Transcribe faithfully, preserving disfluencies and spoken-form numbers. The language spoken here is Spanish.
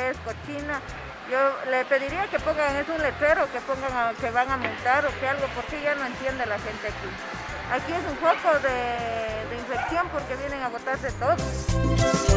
es cochina. Yo le pediría que pongan, es un letrero, que pongan a, que van a multar o que algo, porque ya no entiende la gente aquí. Aquí es un foco de, de infección porque vienen a botarse todo.